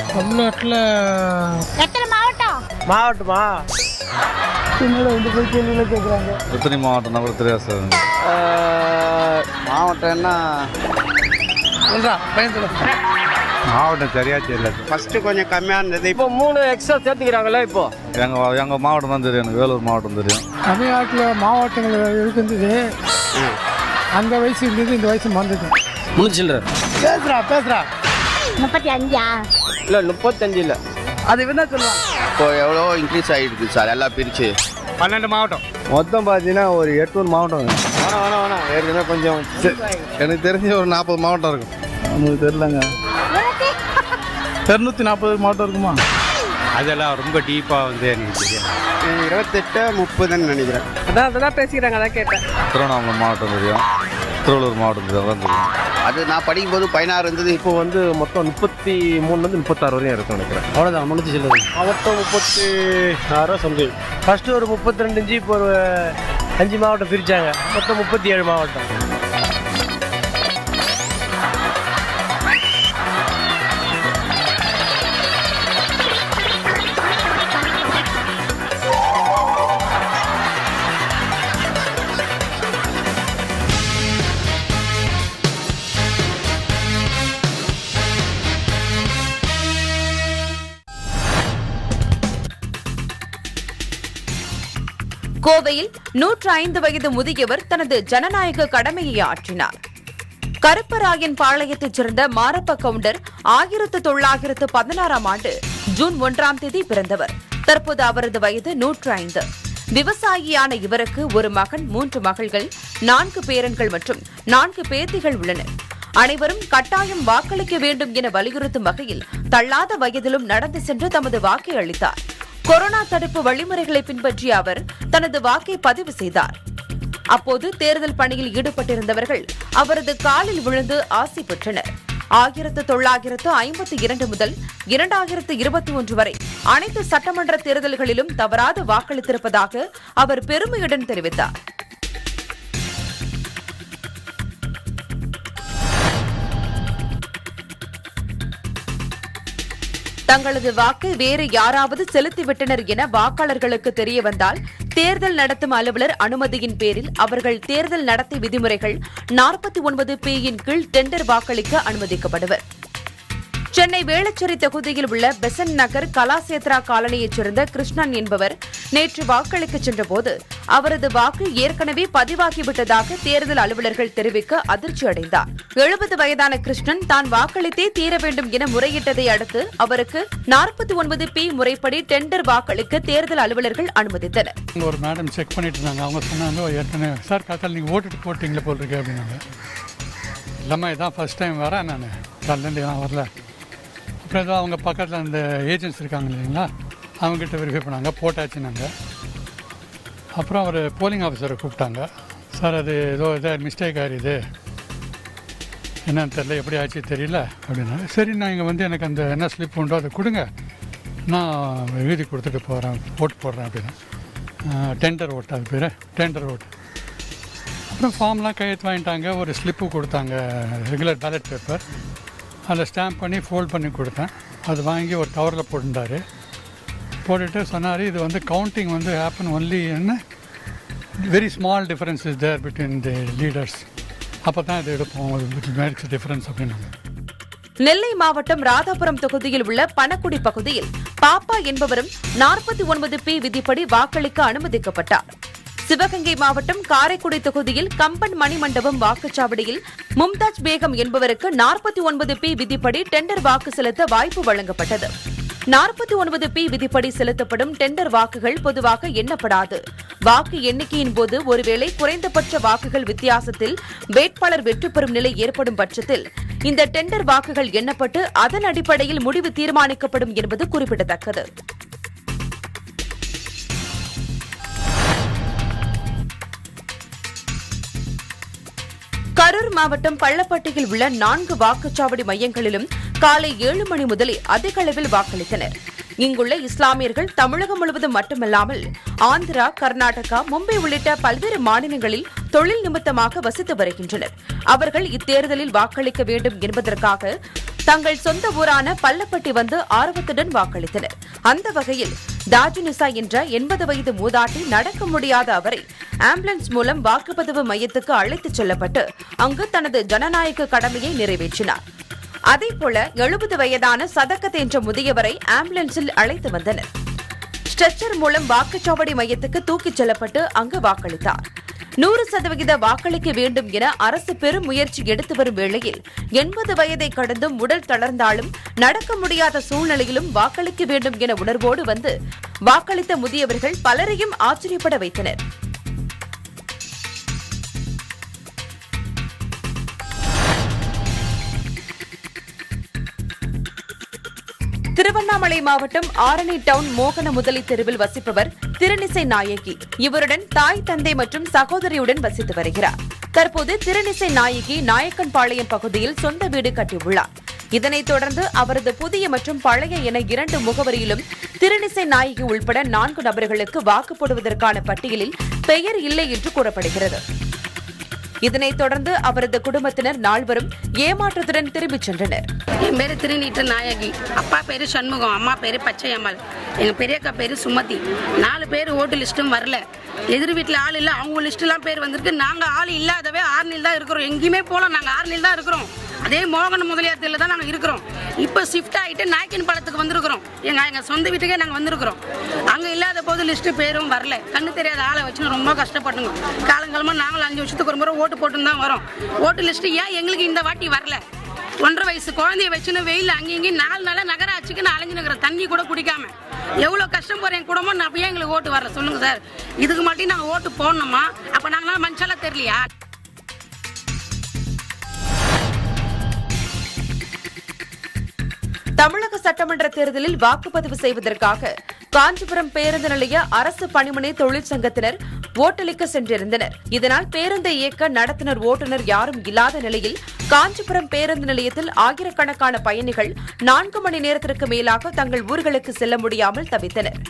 தமிழ்நாட்டில் எத்தனை மாவட்டம்? மாவட்டமா என்னோட இந்த போய் கேள்வியில் கேட்குறாங்க. எத்தனை மாவட்டம் நம்பர் தெரியாது சார். மாவட்டம்னா மாவட்டம் சரியா தெரியல. ஃபஸ்ட்டு கொஞ்சம் கம்மியாக இருந்தது, இப்போ 3 எக்ஸ்ட்ரா சேர்த்துக்கிறாங்களே. இப்போ எங்கள் மாவட்டம் தான் தெரியும், எனக்கு வேலூர் மாவட்டம் தெரியும். தமிழ்நாட்டில் மாவட்டங்கள் இருந்தது, அந்த வயசு இருந்தது, இந்த வயசு மறந்துது. முடிச்சில்ல பேசுகிறா 35 இல்லை 35 இல்லை, அது என்ன சொல்லுவாங்க. இப்போ எவ்வளோ இன்க்ரீஸ் ஆகிடுது சார் எல்லாம் பிரித்து. 12 மாவட்டம் மொத்தம் பார்த்தீங்கன்னா ஒரு 800 மாவட்டம். வேணாம் ஏற்கனவே கொஞ்சம் எனக்கு தெரிஞ்ச ஒரு 40 மாவட்டம் இருக்கும். நமக்கு தெரிலங்க. 240 மாவட்டம் இருக்குமா? அதெல்லாம் ரொம்ப டீப்பாக வந்து எனக்கு தெரியும். 28-30 நினைக்கிறேன். அதான் பேசிக்கிறாங்க, அதான் கேட்டேன். திருவண்ணாமலை மாவட்டம் தெரியும், திருவள்ளூர் மாவட்டம் தெரியும். அது நான் படிக்கும்போது 16 இருந்தது. இப்போ வந்து மொத்தம் 33 36 வரையும் இருக்கும் நினைக்கிறேன். அவ்வளோதான் முடிஞ்சு சொல்லுது. மாவட்டம் 36 சம்திங். ஃபஸ்ட்டு ஒரு 32, இப்போ ஒரு 5 மாவட்டம் பிரித்தாங்க, மொத்தம் 37 மாவட்டம். கோவையில் 105 வயது முதியவர் தனது ஜனநாயக கடமையை ஆற்றினார். கருப்பராயன் பாளையத்தைச் சேர்ந்த மாரப்ப கவுண்டர் 1916ஆம் ஆண்டு ஜூன் 1ஆம் தேதி பிறந்தவர். தற்போது அவரது வயது 105. விவசாயியான இவருக்கு ஒரு மகன், 3 மகள்கள், 4 பேரன்கள் மற்றும் 4 பேத்திகள் உள்ளனர். அனைவரும் கட்டாயம் வாக்களிக்க வேண்டும் என வலியுறுத்தும் வகையில் தள்ளாத வயதிலும் நடந்து சென்று தமது வாக்கை அளித்தார். கொரோனா தடுப்பு வழிமுறைகளை பின்பற்றிய அவர் தனது வாக்கை பதிவு செய்தார். அப்போது தேர்தல் பணியில் ஈடுபட்டிருந்தவர்கள் அவரது காலில் விழுந்து ஆசி பெற்றனர். 1952 முதல் 2021 வரை அனைத்து சட்டமன்ற தேர்தல்களிலும் தவறாது வாக்களித்திருப்பதாக அவர் பெருமையுடன் தெரிவித்தார். தங்களது வாக்கை வேறு யாராவது செலுத்திவிட்டனர் என வாக்காளர்களுக்கு தெரியவந்தால் தேர்தல் நடத்தும் அலுவலர் அனுமதியின் பேரில் அவர்கள் தேர்தல் நடத்தை விதிமுறைகள் 49(p) இன் கீழ் டெண்டர் வாக்களிக்க அனுமதிக்கப்படுவர். சென்னை வேளச்சேரி தொகுதியில் உள்ள பெசன்ட் நகர் கலாசேத்ரா காலனியைச் சேர்ந்த கிருஷ்ணன் என்பவர் நேற்று வாக்களிக்க சென்றபோது அவரது வாக்கு ஏற்கனவே பதிவாகிவிட்டதாக தேர்தல் அலுவலர்கள் தெரிவிக்க அதிர்ச்சி அடைந்தார். 70 வயதான கிருஷ்ணன் தான் வாக்களித்தே தீர வேண்டும் என முறையிட்டதை அடுத்து அவருக்கு 49(p) முறைப்படி டெண்டர் வாக்களிக்க தேர்தல் அலுவலர்கள் அனுமதித்தனர். ஒரு மேடம் செக் பண்ணிட்டு இருந்தாங்க. அவங்க சொன்னாங்க, ஏற்கனவே சார் காத்தால் நீங்கள் ஓட்டுட்டு போட்டிங்களே போல் இருக்கு அப்படின்னாங்க. இல்லாமல் இதான் ஃபர்ஸ்ட் டைம் வரேன், நான் காலிலேருந்து நான் வரல. அப்புறம் ஏதோ அவங்க பக்கத்தில் அந்த ஏஜென்ட்ஸ் இருக்காங்க இல்லைங்களா, அவங்ககிட்ட வெரிஃபை பண்ணாங்க, போட்டாச்சுன்னாங்க. அப்புறம் ஒரு போலிங் ஆஃபீஸரை கூப்பிட்டாங்க. சார் அது ஏதோ மிஸ்டேக் ஆகிடுது, என்னன்னு தெரியல, எப்படி ஆச்சு தெரியல அப்படின்னாங்க. சரி, நான் இங்கே வந்து எனக்கு அந்த என்ன ஸ்லிப் உண்டோ அதை கொடுங்க, நான் எழுதி கொடுத்துட்டு போகிறேன், ஓட்டு போடுறேன் அப்படின்னா. டெண்டர் ஓட்டு, அது பேர் டெண்டர் ஓட்டு. அப்புறம் ஃபார்ம்லாம் கையெழுத்து வாங்கிட்டாங்க, ஒரு ஸ்லிப்பு கொடுத்தாங்க, ரெகுலர் பேலட் பேப்பர். அதில் ஸ்டாம்ப் பண்ணி ஃபோல்ட் பண்ணி கொடுத்தேன். அது வாங்கி ஒரு கவரில் போட்டுட்டார். போட்டுட்டு சொன்னார், இது வந்து கவுண்டிங் வந்து ஹேப்பன் ஒன்லி என்ன very small difference is there between the leaders, அப்போ தான் இது எடுப்போம், மேக்ஸ் டிஃபரன்ஸ் அப்படின்னாங்க. நெல்லை மாவட்டம் ராதாபுரம் தொகுதியில் உள்ள பனக்குடி பகுதியில் பாப்பா என்பவரும் 49(p) விதிப்படி வாக்களிக்க அனுமதிக்கப்பட்டார். சிவகங்கை மாவட்டம் காரைக்குடி தொகுதியில் கம்பன் மணிமண்டபம் வாக்குச்சாவடியில் மும்தாஜ் பேகம் என்பவருக்கு 49(p) விதிப்படி டெண்டர் வாக்கு செலுத்த வாய்ப்பு வழங்கப்பட்டது. 49(p) விதிப்படி செலுத்தப்படும் டெண்டர் வாக்குகள் பொதுவாக எண்ணப்படாது. வாக்கு எண்ணிக்கையின் போது ஒருவேளை குறைந்தபட்ச வாக்குகள் வித்தியாசத்தில் வேட்பாளர் வெற்றி பெறும் நிலை ஏற்படும் பட்சத்தில் இந்த டெண்டர் வாக்குகள் எண்ணப்பட்டு அதன் அடிப்படையில் முடிவு தீர்மானிக்கப்படும் என்பது குறிப்பிடத்தக்கது. கரூர் மாவட்டம் பள்ளப்பட்டியில் உள்ள 4 வாக்குச்சாவடி மையங்களிலும் காலை 7 மணி முதலே அதிக அளவில் வாக்களித்தனர். இங்குள்ள இஸ்லாமியர்கள் தமிழகம் முழுவதும் மட்டுமல்லாமல் ஆந்திரா, கர்நாடகா, மும்பை உள்ளிட்ட பல்வேறு மாநிலங்களில் தொழில் நிமித்தமாக வசித்து வருகின்றனர். அவர்கள் இத்தேர்தலில் வாக்களிக்க வேண்டும் என்பதற்காக தங்கள் சொந்த ஊரான பள்ளப்பட்டி வந்து ஆர்வத்துடன் வாக்களித்தனர். அந்த வகையில் தாஜுனிசா என்ற 80 வயது மூதாட்டி நடக்க முடியாத அவரை ஆம்புலன்ஸ் மூலம் வாக்குப்பதிவு மையத்துக்கு அழைத்துச் செல்லப்பட்டு அங்கு தனது ஜனநாயக கடமையை நிறைவேற்றினார். அதேபோல 70 வயதான சதக்கத் என்ற முதியவரை ஆம்புலன்ஸில் அழைத்து வந்தனர். ஸ்ட்ரெச்சர் மூலம் வாக்குச்சாவடி மையத்துக்கு தூக்கிச் செல்லப்பட்டு அங்கு வாக்களித்தார். 100% வாக்களிக்க வேண்டும் என அரசு பெரும் முயற்சி எடுத்து வரும் வேளையில் 80 வயதை கடந்தும் உடல் தளர்ந்தாலும் நடக்க முடியாத சூழ்நிலையிலும் வாக்களிக்க வேண்டும் என உணர்வோடு வந்து வாக்களித்த முதியவர்கள் பலரையும் ஆச்சரியப்பட வைத்தனர். திருவண்ணாமலை மாவட்டம் ஆரணி டவுன் மோகன முதலி தெருவில் வசிப்பவர் திருநிசை நாயகி. இவருடன் தாய், தந்தை மற்றும் சகோதரியுடன் வசித்து வருகிறார். தற்போது திருநிசை நாயகி நாயக்கன்பாளையம் பகுதியில் சொந்த வீடு கட்டியுள்ளார். இதனைத் தொடர்ந்து அவரது புதிய மற்றும் பழைய என 2 முகவரியிலும் திருநிசை நாயகி உள்பட 4 நபர்களுக்கு வாக்கு போடுவதற்கான பட்டியலில் பெயர் இல்லை என்று கூறப்படுகிறது. இதனைத் தொடர்ந்து அவரது குடும்பத்தினர் நால்வரும் ஏமாற்றத்துடன் திரும்பிச் சென்றனர். என் பேரு திருநீற்று நாயகி, அப்பா பேரு சண்முகம், அம்மா பேரு பச்சையம்மாள், எங்க பெரியக்கா பேரு சுமதி. 4 பேர் ஓட்டு லிஸ்டும் வரல. எதிர் வீட்டுல ஆள் இல்ல, அவங்க லிஸ்ட் எல்லாம் பேர் வந்திருக்கு. நாங்க ஆள் இல்லாதவே ஆர்னில் தான் இருக்கிறோம். எங்கேயுமே போல, நாங்க ஆர்னில் தான் இருக்கிறோம். அதே மோகன முதலியார் தெருல தான் நாங்க இருக்கிறோம். இப்ப ஷிஃப்ட் ஆயிட்டு நாயக்கன் பாளையத்துக்கு வந்திருக்கிறோம். எங்க சொந்த வீட்டுக்கே நாங்க வந்திருக்கிறோம். அங்க இல்லாத போது லிஸ்ட் பேரும் வரல. கண்ணு தெரியாத ஆளை வச்சு ரொம்ப கஷ்டப்பட்டுங்க. காலங்காலமா நாங்களும் 5 வருஷத்துக்கு ஒரு முறை ஓட்டு போட்டு தான் வரோம். ஓட்டு லிஸ்ட் ஏன் எங்களுக்கு இந்த வாட்டி வரல? 1.5 வயசு குழந்தைய வச்சுன்னு வெயில் அங்கேயும் 4 நாளா நகராட்சிக்கு நான் அலைஞ்சுனுக்கிற தண்ணி கூட குடிக்காம எவ்வளவு கஷ்டம் போற என் குடும்பம். நான் ஏன் எங்களுக்கு ஓட்டு வரல சொல்லுங்க சார். இதுக்கு மட்டும் நாங்க ஓட்டு போடணுமா? அப்ப நாங்களாம் மனுஷாலாம் தெரியலையா? தமிழக சட்டமன்ற தேர்தலில் வாக்குப்பதிவு செய்வதற்காக காஞ்சிபுரம் பேருந்து நிலைய அரசு பணிமனை தொழிற்சங்கத்தினர் ஓட்டளிக்க சென்றிருந்தனர். இதனால் பேருந்தை இயக்க நடத்துனர், ஓட்டுநர் யாரும் இல்லாத நிலையில் காஞ்சிபுரம் பேருந்து நிலையத்தில் ஆயிரக்கணக்கான பயணிகள் 4 மணி நேரத்திற்கு மேலாக தங்கள் ஊர்களுக்கு செல்ல முடியாமல் தவித்தனர்.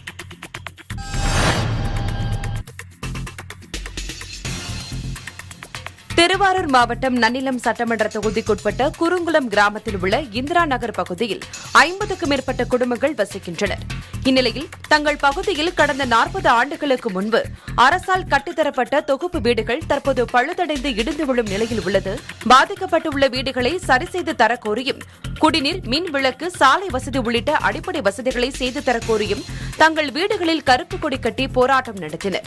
திருவாரூர் மாவட்டம் நன்னிலம் சட்டமன்ற தொகுதிக்குட்பட்ட குறுங்குளம் கிராமத்தில் உள்ள இந்திரா நகர் பகுதியில் 50க்கும் மேற்பட்ட குடும்பங்கள் வசிக்கின்றனர். இந்நிலையில் தங்கள் பகுதியில் கடந்த 40 ஆண்டுகளுக்கு முன்பு அரசால் கட்டித்தரப்பட்ட தொகுப்பு வீடுகள் தற்போது பழுதடைந்து இடிந்து விழும் நிலையில் உள்ளது. பாதிக்கப்பட்டுள்ள வீடுகளை சரி செய்து தரக்கோரியும், குடிநீர், மின் விளக்கு, சாலை வசதி உள்ளிட்ட அடிப்படை வசதிகளை செய்து தரக்கோரியும் தங்கள் வீடுகளில் கருப்பு கொடி கட்டி போராட்டம் நடத்தினர்.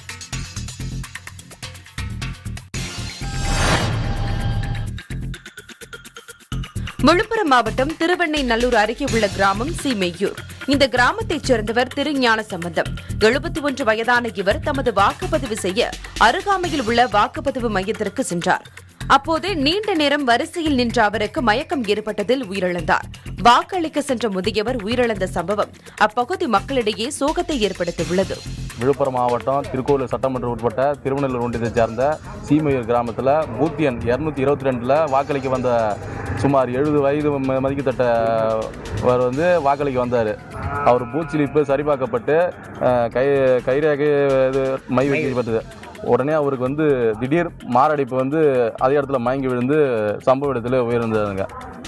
விழுப்புரம் மாவட்டம் திருவெண்ணைநல்லூர் அருகே உள்ள கிராமம் சீமையூர். இந்த கிராமத்தைச் சேர்ந்தவர் திருஞான சம்பந்தம். 71 வயதான இவர் தமது வாக்குப்பதிவு செய்ய அருகாமையில் உள்ள வாக்குப்பதிவு மையத்திற்கு சென்றார். அப்போது நீண்ட நேரம் வரிசையில் நின்ற அவருக்கு மயக்கம் ஏற்பட்டதில் உயிரிழந்தார். வாக்களிக்க சென்ற முதியவர் உயிரிழந்த சம்பவம் அப்பகுதி மக்களிடையே சோகத்தை ஏற்படுத்தியுள்ளது. விழுப்புரம் மாவட்டம் திருக்கோவில் சட்டமன்ற உட்பட்ட திருவண்ணூர் ஒன்றியத்தைச் சேர்ந்த சீமையூர் கிராமத்தில் பூத் எண் 222 வாக்களிக்க வந்த சுமார் 70 வயது மதிக்கத்தட்டவர் வாக்களிக்க வந்தார். அவர் பூத் ஸ்லிப்பு சரிபார்க்கப்பட்டு கைரேகை மை வைக்கப்பட்டது. உடனே அவருக்கு திடீர் மாரடைப்பு அதே இடத்துல மயங்கி விழுந்து சம்பவ இடத்துல உயிரிழந்தாருங்க.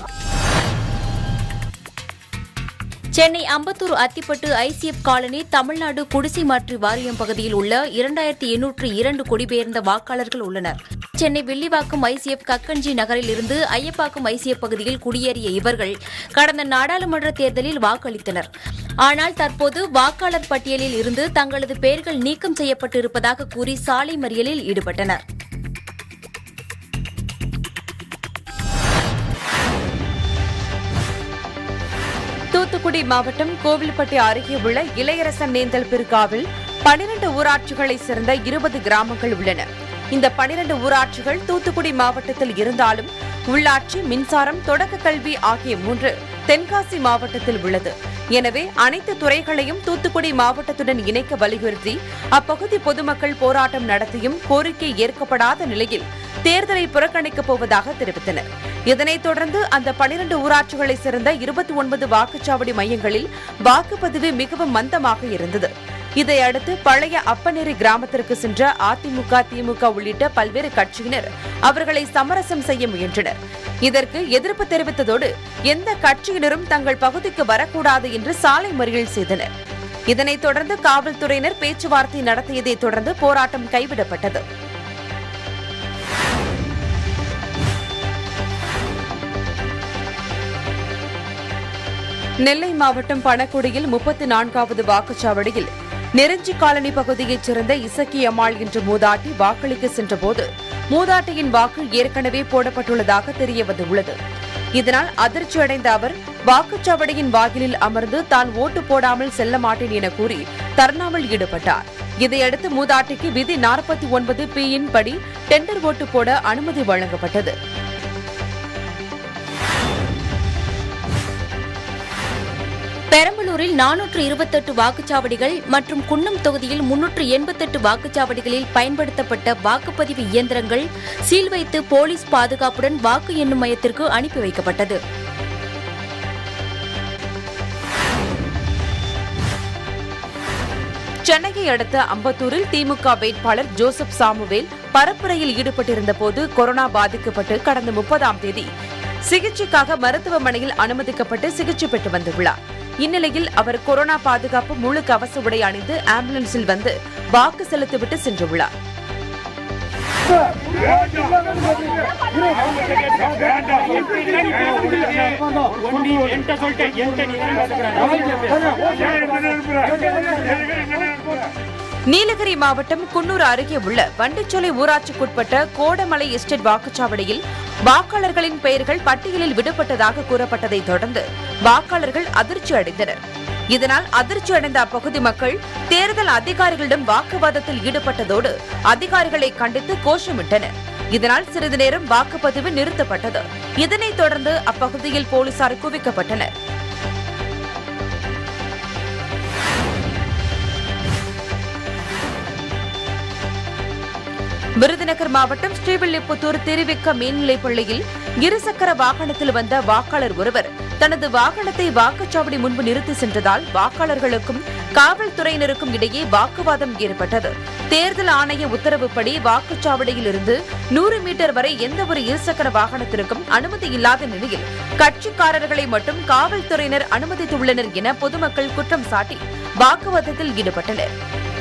சென்னை அம்பத்தூர் அத்திப்பட்டு ஐசிஎஃப் காலனி தமிழ்நாடு குடிசை மாற்று வாரியம் பகுதியில் உள்ள 2802 குடிபெயர்ந்த வாக்காளர்கள் உள்ளனர். சென்னை வில்லிவாக்கம் ஐசிஎஃப் கக்கஞ்சி நகரில் இருந்து ஐயப்பாக்கம் ஐசிஎஃப் பகுதியில் குடியேறிய இவர்கள் கடந்த நாடாளுமன்ற தேர்தலில் வாக்களித்தனர். ஆனால் தற்போது வாக்காளர் பட்டியலில் இருந்து தங்களது பெயர்கள் நீக்கம் செய்யப்பட்டிருப்பதாக கூறி சாலை மறியலில் ஈடுபட்டனர். தூத்துக்குடி மாவட்டம் கோவில்பட்டி அருகே உள்ள இளையரசன் நேந்தல் பிற்காவில் 12 ஊராட்சிகளைச் சேர்ந்த 20 கிராமங்கள் உள்ளன. இந்த 12 ஊராட்சிகள் தூத்துக்குடி மாவட்டத்தில் இருந்தாலும் உள்ளாட்சி, மின்சாரம், தொடக்க கல்வி ஆகிய 3 தென்காசி மாவட்டத்தில் உள்ளது. எனவே அனைத்து துறைகளையும் தூத்துக்குடி மாவட்டத்துடன் இணைக்க வலியுறுத்தி அப்பகுதி பொதுமக்கள் போராட்டம் நடத்தியும் கோரிக்கை ஏற்கப்படாத நிலையில் தேர்தலை புறக்கணிக்கப் போவதாக தெரிவித்தனர். இதனைத் தொடர்ந்து அந்த 12 ஊராட்சிகளைச் சேர்ந்த 29 வாக்குச்சாவடி மையங்களில் வாக்குப்பதிவு மிகவும் மந்தமாக இருந்தது. இதையடுத்து பழைய அப்பநேரி கிராமத்திற்கு சென்ற அதிமுக, திமுக உள்ளிட்ட பல்வேறு கட்சியினர் அவர்களை சமரசம் செய்ய முயன்றனர். இதற்கு எதிர்ப்பு தெரிவித்ததோடு எந்த கட்சியினரும் தங்கள் பகுதிக்கு வரக்கூடாது என்று சாலை மறியல் செய்தனர். இதனைத் தொடர்ந்து காவல்துறையினர் பேச்சுவார்த்தை நடத்தியதைத் தொடர்ந்து போராட்டம் கைவிடப்பட்டது. நெல்லை மாவட்டம் பணக்குடியில் 34வது வாக்குச்சாவடியில் நெருஞ்சி காலனி பகுதியைச் சேர்ந்த இசக்கி அம்மாள் என்ற மூதாட்டி வாக்களிக்க சென்றபோது மூதாட்டியின் வாக்கு ஏற்கனவே போடப்பட்டுள்ளதாக தெரியவந்துள்ளது. இதனால் அதிர்ச்சியடைந்த அவர் வாக்குச்சாவடியின் வாயிலில் அமர்ந்து தான் ஓட்டு போடாமல் செல்ல மாட்டேன் என கூறி தர்ணாவில் ஈடுபட்டார். இதையடுத்து மூதாட்டிக்கு விதி 49(p) படி டெண்டர் ஓட்டு போட அனுமதி வழங்கப்பட்டது. பெரம்பலூரில் 428 வாக்குச்சாவடிகள் மற்றும் குன்னம் தொகுதியில் 388 வாக்குச்சாவடிகளில் பயன்படுத்தப்பட்ட வாக்குப்பதிவு இயந்திரங்கள் சீல் வைத்து போலீஸ் பாதுகாப்புடன் வாக்கு எண்ணும் மையத்திற்கு அனுப்பி வைக்கப்பட்டது. சென்னையை அடுத்த அம்பத்தூரில் திமுக வேட்பாளர் ஜோசப் சாமுவேல் பரப்புரையில் ஈடுபட்டிருந்த போது கொரோனா பாதிக்கப்பட்டு கடந்த 30ஆம் தேதி சிகிச்சைக்காக மருத்துவமனையில் அனுமதிக்கப்பட்டு சிகிச்சை பெற்று வந்துள்ளார். இந்நிலையில் அவர் கொரோனா பாதுகாப்பு முழு கவச உடை அணிந்து ஆம்புலன்ஸில் வந்து வாக்கு செலுத்திவிட்டு சென்றுள்ளார். நீலகிரி மாவட்டம் குன்னூர் அருகே உள்ள வண்டிச்சோலை ஊராட்சிக்குட்பட்ட கோடமலை எஸ்டேட் வாக்குச்சாவடியில் வாக்காளர்களின் பெயர்கள் பட்டியலில் விடப்பட்டதாக கூறப்பட்டதை தொடர்ந்து வாக்காளர்கள் அதிர்ச்சி அடைந்தனர். இதனால் அதிர்ச்சியடைந்த அப்பகுதி மக்கள் தேர்தல் அதிகாரிகளிடம் வாக்குவாதத்தில் ஈடுபட்டதோடு அதிகாரிகளை கண்டித்து கோஷமிட்டனர். இதனால் சிறிது நேரம் வாக்குப்பதிவு நிறுத்தப்பட்டது. இதனைத் தொடர்ந்து அப்பகுதியில் போலீசார் குவிக்கப்பட்டனர். விருதுநகர் மாவட்டம் ஸ்ரீவில்லிபுத்தூர் திருவிக்க மேல்நிலைப் பள்ளியில் இருசக்கர வாகனத்தில் வந்த வாக்காளர் ஒருவர் தனது வாகனத்தை வாக்குச்சாவடி முன்பு நிறுத்தி சென்றதால் வாக்காளர்களுக்கும் காவல்துறையினருக்கும் இடையே வாக்குவாதம் ஏற்பட்டது. தேர்தல் ஆணைய உத்தரவுப்படி வாக்குச்சாவடியில் இருந்து 100 மீட்டர் வரை எந்தவொரு இருசக்கர வாகனத்திற்கும் அனுமதி இல்லாத நிலையில் கட்சிக்காரர்களை மட்டும் காவல்துறையினர் அனுமதித்துள்ளனர் என பொதுமக்கள் குற்றம் சாட்டி வாக்குவாதத்தில் ஈடுபட்டனர்.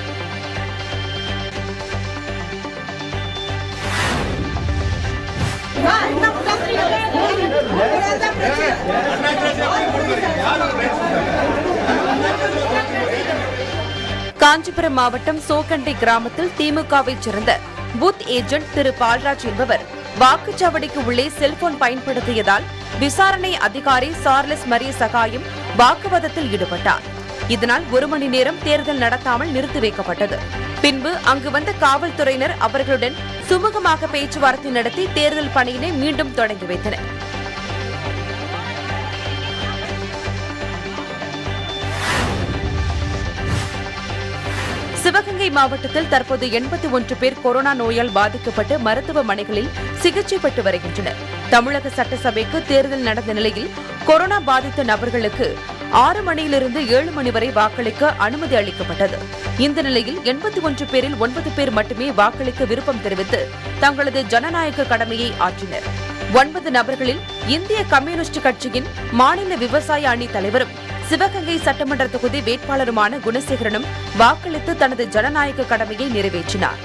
காஞ்சிபுரம் மாவட்டம் சோக்கண்டை கிராமத்தில் திமுகவைச் சேர்ந்த பூத் ஏஜென்ட் திரு பால்ராஜ் என்பவர் வாக்குச்சாவடிக்கு உள்ளே செல்போன் பயன்படுத்தியதால் விசாரணை அதிகாரி சார்லஸ் மரிய சகாயம் வாக்குவாதத்தில் ஈடுபட்டார். இதனால் 1 மணி நேரம் தேர்தல் நடத்தாமல் நிறுத்தி வைக்கப்பட்டது. பின்பு அங்கு வந்த காவல்துறையினர் அவர்களுடன் சுமூகமாக பேச்சுவார்த்தை நடத்தி தேர்தல் பணியினை மீண்டும் தொடங்கி வைத்தனர். சிவகங்கை மாவட்டத்தில் தற்போது 81 பேர் கொரோனா நோயால் பாதிக்கப்பட்டு மருத்துவமனைகளில் சிகிச்சை பெற்று வருகின்றனர். தமிழக சட்டசபைக்கு தேர்தல் நடந்த நிலையில் கொரோனா பாதித்த நபர்களுக்கு 6 மணியிலிருந்து 7 மணி வரை வாக்களிக்க அனுமதி அளிக்கப்பட்டது. இந்த நிலையில் 81 பேரில் 9 பேர் மட்டுமே வாக்களிக்க விருப்பம் தெரிவித்து தங்களது ஜனநாயக கடமையை ஆற்றினர். 9 நபர்களில் இந்திய கம்யூனிஸ்ட் கட்சியின் மாநில விவசாய அணி தலைவரும் சிவகங்கை சட்டமன்ற தொகுதி வேட்பாளருமான குணசேகரனும் வாக்களித்து தனது ஜனநாயக கடமையை நிறைவேற்றினார்.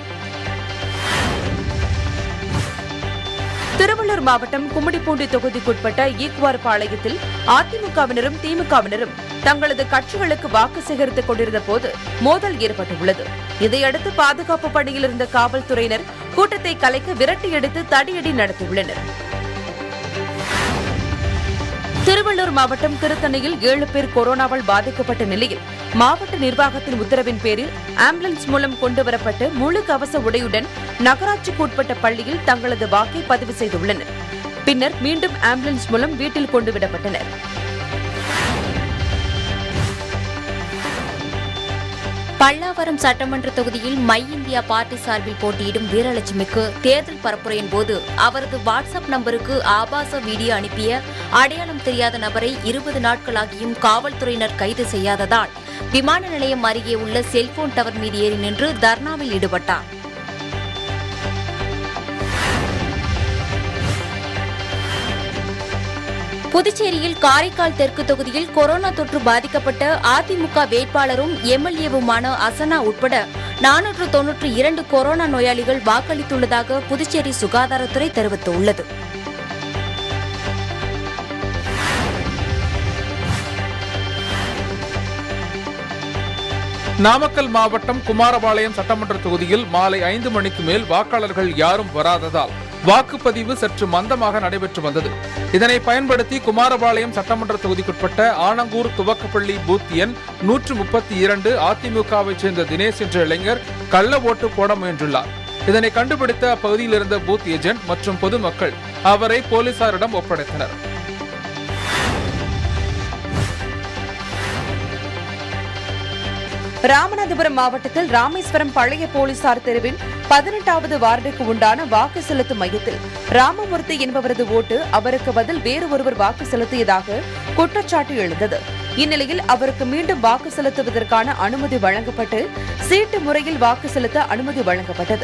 திருவள்ளூர் மாவட்டம் கும்மிடிப்பூண்டி தொகுதிக்குட்பட்ட ஈக்குவார்பாளையத்தில் அதிமுகவினரும் திமுகவினரும் தங்களது கட்சிகளுக்கு வாக்கு சேகரித்துக் கொண்டிருந்த போது மோதல் ஏற்பட்டுள்ளது. இதையடுத்து பாதுகாப்பு பணியில் இருந்த காவல்துறையினர் கூட்டத்தை கலைக்க விரட்டியடித்து தடியடி நடத்தியுள்ளனர். திருவள்ளூர் மாவட்டம் திருத்தணியில் 7 பேர் கொரோனாவால் பாதிக்கப்பட்ட நிலையில் மாவட்ட நிர்வாகத்தின் உத்தரவின் பேரில் ஆம்புலன்ஸ் மூலம் கொண்டுவரப்பட்டு முழு கவச உடையுடன் நகராட்சிக்குட்பட்ட பள்ளியில் தங்களது வாக்கை பதிவு செய்துள்ளனர். பின்னர் மீண்டும் ஆம்புலன்ஸ் மூலம் வீட்டில் கொண்டுவிடப்பட்டனர். பல்லாவரம் சட்டமன்ற தொகுதியில் மை இந்தியா பார்ட்டி சார்பில் போட்டியிடும் வீரலட்சுமிக்கு தேர்தல் பரப்புரையின் போது அவரது வாட்ஸ்அப் நம்பருக்கு ஆபாச வீடியோ அனுப்பிய அடையாளம் தெரியாத நபரை 20 நாட்களாகியும் காவல்துறையினர் கைது செய்யாததால் விமான நிலையம் அருகே உள்ள செல்போன் டவர் மீது ஏறி நின்று தர்ணாவில் ஈடுபட்டார். புதுச்சேரியில் காரைக்கால் தெற்கு தொகுதியில் கொரோனா தொற்று பாதிக்கப்பட்ட அதிமுக வேட்பாளரும் எம்எல்ஏவுமான அசனா உட்பட 492 கொரோனா நோயாளிகள் வாக்களித்துள்ளதாக புதுச்சேரி சுகாதாரத்துறை தெரிவித்துள்ளது. நாமக்கல் மாவட்டம் குமாரபாளையம் சட்டமன்ற தொகுதியில் மாலை 5 மணிக்கு மேல் வாக்காளர்கள் யாரும் வராததால் வாக்குப்பதிவு சற்று மந்தமாக நடைபெற்று வந்தது. இதனை பயன்படுத்தி குமாரபாளையம் சட்டமன்ற தொகுதிக்குட்பட்ட ஆனங்கூர் துவக்கப்பள்ளி பூத் எண் 132 அதிமுகவை சேர்ந்த தினேஷ் என்ற இளைஞர் கள்ள ஓட்டு போட முயன்றுள்ளார். இதனை கண்டுபிடித்த அப்பகுதியில் இருந்த பூத் ஏஜென்ட் மற்றும் பொதுமக்கள் அவரை போலீசாரிடம் ஒப்படைத்தனர். ராமநாதபுரம் மாவட்டத்தில் ராமேஸ்வரம் பழைய போலீசார் தெருவின் 18வது வார்டுக்கு உண்டான வாக்கு செலுத்தும் மையத்தில் ராமமூர்த்தி என்பவரது ஓட்டு அவருக்கு பதில் வேறு ஒருவர் வாக்கு செலுத்தியதாக குற்றச்சாட்டு எழுந்தது. இந்நிலையில் அவருக்கு மீண்டும் வாக்கு செலுத்துவதற்கான அனுமதி வழங்கப்பட்டு சீட்டு முறையில் வாக்கு செலுத்த அனுமதி வழங்கப்பட்டது.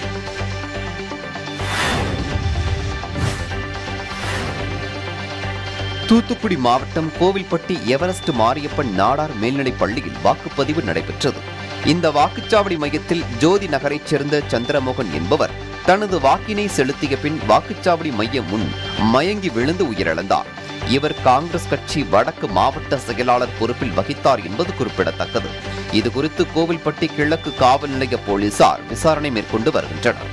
தூத்துக்குடி மாவட்டம் கோவில்பட்டி எவரெஸ்ட் மாரியப்பன் நாடார் மேல்நிலைப் பள்ளியில் வாக்குப்பதிவு நடைபெற்றது. இந்த வாக்குச்சாவடி மையத்தில் ஜோதி நகரைச் சேர்ந்த சந்திரமோகன் என்பவர் தனது வாக்கினை செலுத்திய பின் வாக்குச்சாவடி மையம் முன் மயங்கி விழுந்து உயிரிழந்தார். இவர் காங்கிரஸ் கட்சி வடக்கு மாவட்ட செயலாளர் பொறுப்பில் வகித்தார் என்பது குறிப்பிடத்தக்கது. இதுகுறித்து கோவில்பட்டி கிழக்கு காவல் நிலைய போலீசார் விசாரணை மேற்கொண்டு வருகின்றனர்.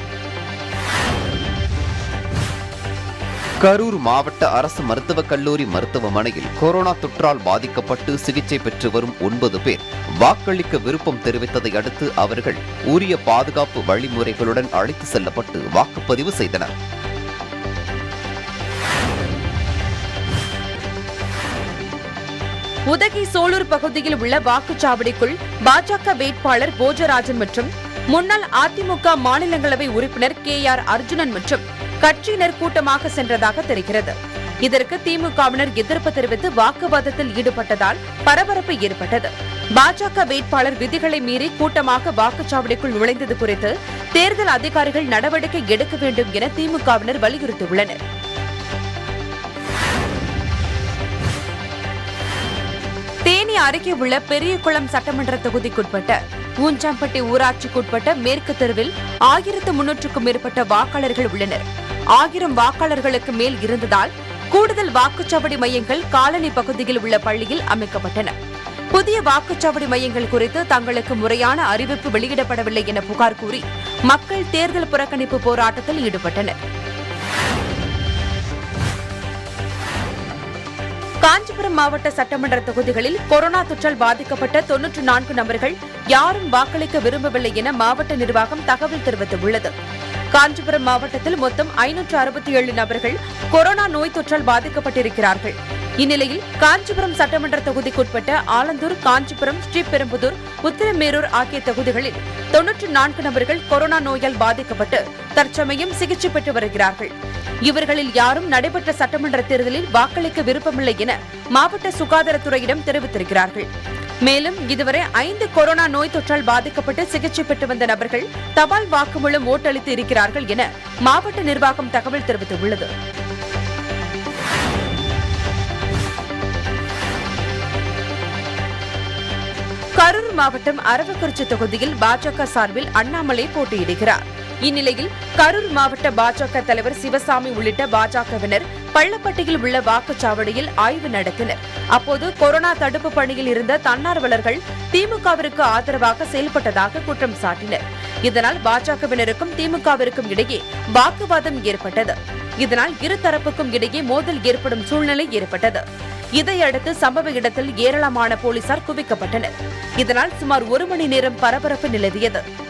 கரூர் மாவட்ட அரசு மருத்துவக் கல்லூரி மருத்துவமனையில் கொரோனா தொற்றால் பாதிக்கப்பட்டு சிகிச்சை பெற்று வரும் 9 பேர் வாக்களிக்க விருப்பம் தெரிவித்ததை அடுத்து அவர்கள் உரிய பாதுகாப்பு வழிமுறைகளுடன் அழைத்து செல்லப்பட்டு வாக்குப்பதிவு செய்தனர். உதகை சோலூர் பகுதியில் உள்ள வாக்குச்சாவடிக்குள் பாஜக வேட்பாளர் போஜராஜன் மற்றும் முன்னாள் அதிமுக மாநிலங்களவை உறுப்பினர் KR அர்ஜுனன் மற்றும் கட்சியினர் கூட்டமாக சென்றதாக தெரிகிறது. இதற்கு திமுகவினர் எதிர்ப்பு தெரிவித்து வாக்குவாதத்தில் ஈடுபட்டதால் பரபரப்பு ஏற்பட்டது. பாஜக வேட்பாளர் விதிகளை மீறி கூட்டமாக வாக்குச்சாவடிக்குள் நுழைந்தது குறித்து தேர்தல் அதிகாரிகள் நடவடிக்கை எடுக்க வேண்டும் என திமுகவினர் வலியுறுத்தியுள்ளனர். தேனி அருகே உள்ள பெரியகுளம் சட்டமன்ற தொகுதிக்குட்பட்ட ஊஞ்சாம்பட்டி ஊராட்சிக்குட்பட்ட மேற்கு தெருவில் 1300க்கும் மேற்பட்ட வாக்காளர்கள் உள்ளனர். 1000 வாக்காளர்களுக்கு மேல் இருந்ததால் கூடுதல் வாக்குச்சாவடி மையங்கள் காலனி பகுதியில் உள்ள பள்ளியில் அமைக்கப்பட்டன. புதிய வாக்குச்சாவடி மையங்கள் குறித்து தங்களுக்கு முறையான அறிவிப்பு வெளியிடப்படவில்லை என புகார் கூறி மக்கள் தேர்தல் புறக்கணிப்பு போராட்டத்தில் ஈடுபட்டனர். காஞ்சிபுரம் மாவட்ட சட்டமன்ற தொகுதிகளில் கொரோனா தொற்றால் பாதிக்கப்பட்ட 94 நபர்கள் யாரும் வாக்களிக்க விரும்பவில்லை என மாவட்ட நிர்வாகம் தகவல் தெரிவித்துள்ளது. காஞ்சிபுரம் மாவட்டத்தில் மொத்தம் 567 நபர்கள் கொரோனா நோய் தொற்றால் பாதிக்கப்பட்டிருக்கிறார்கள். இந்நிலையில் காஞ்சிபுரம் சட்டமன்ற தொகுதிக்குட்பட்ட ஆலந்தூர், காஞ்சிபுரம், ஸ்ரீபெரும்புதூர், உத்திரமேரூர் ஆகிய தொகுதிகளில் 94 நபர்கள் கொரோனா நோயால் பாதிக்கப்பட்டு தற்சமயம் சிகிச்சை பெற்று வருகிறார்கள். இவர்களில் யாரும் நடைபெற்ற சட்டமன்ற தேர்தலில் வாக்களிக்க விருப்பமில்லை என மாவட்ட சுகாதாரத்துறையிடம் தெரிவித்திருக்கிறார்கள். மேலும் இதுவரை 5 கொரோனா நோய் தொற்றால் பாதிக்கப்பட்டு சிகிச்சை பெற்று வந்த நபர்கள் தபால் வாக்குமூலம் ஓட்டளித்து இருக்கிறார்கள் என மாவட்ட நிர்வாகம் தகவல் தெரிவித்துள்ளது. கரூர் மாவட்டம் அரவக்குறிச்சி தொகுதியில் பாஜக சார்பில் அண்ணாமலை போட்டியிடுகிறார். இந்நிலையில் கரூர் மாவட்ட பாஜக தலைவர் சிவசாமி உள்ளிட்ட பாஜகவினர் பள்ளப்பட்டியில் உள்ள வாக்குச்சாவடியில் ஆய்வு நடத்தினர். அப்போது கொரோனா தடுப்பு பணியில் இருந்த தன்னார்வலர்கள் திமுகவிற்கு ஆதரவாக செயல்பட்டதாக குற்றம் சாட்டினர். இதனால் பாஜகவினருக்கும் திமுகவிற்கும் இடையே வாக்குவாதம் ஏற்பட்டது. இதனால் இருதரப்புக்கும் இடையே மோதல் ஏற்படும் சூழ்நிலை ஏற்பட்டது. இதையடுத்து சம்பவ இடத்தில் ஏராளமான போலீசார் குவிக்கப்பட்டனர். இதனால் சுமார் 1 மணி நேரம் பரபரப்பு நிலவியது.